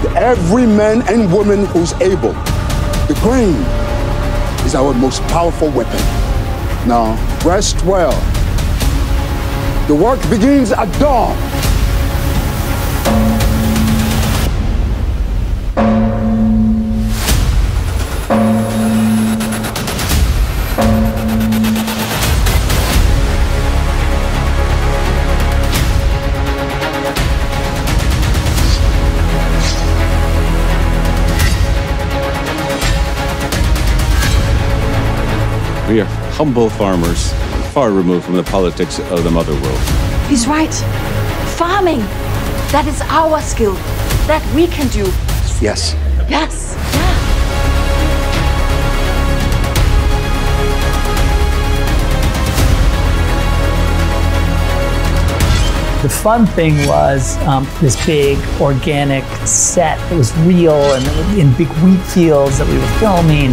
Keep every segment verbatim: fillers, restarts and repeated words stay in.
with every man and woman who's able. The grain is our most powerful weapon. Now, rest well. The work begins at dawn. We are humble farmers, far removed from the politics of the mother world. He's right. Farming, that is our skill, that we can do. Yes. Yes, yeah. The fun thing was um, this big organic set that was real and in big wheat fields that we were filming.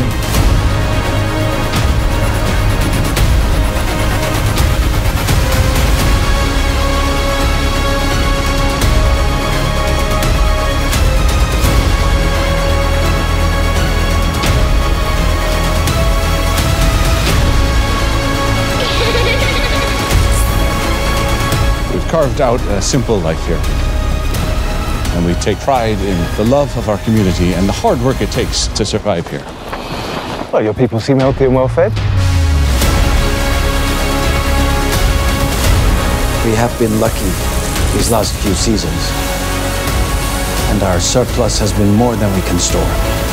Carved out a simple life here. And we take pride in the love of our community and the hard work it takes to survive here. Well, your people seem healthy and well fed. We have been lucky these last few seasons, and our surplus has been more than we can store.